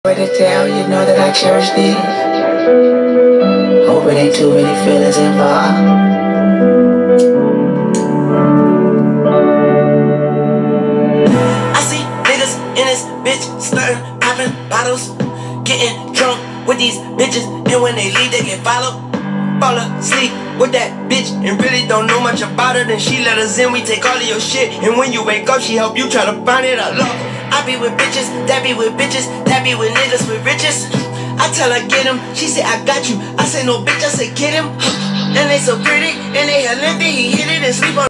Way to tell you know that I cherish these. Hope it ain't too many feelings involved. I see niggas in this bitch stunting, popping bottles, getting drunk with these bitches, and when they leave they get followed. Fall asleep with that bitch and really don't know much about her. Then she let us in, we take all of your shit, and when you wake up she help you try to find it. I love her. I be with bitches, that be with bitches, that be with niggas with riches. I tell her get him, she say I got you. I say no bitch, I say get him. And they so pretty, and they hell empty, he hit it and sleep on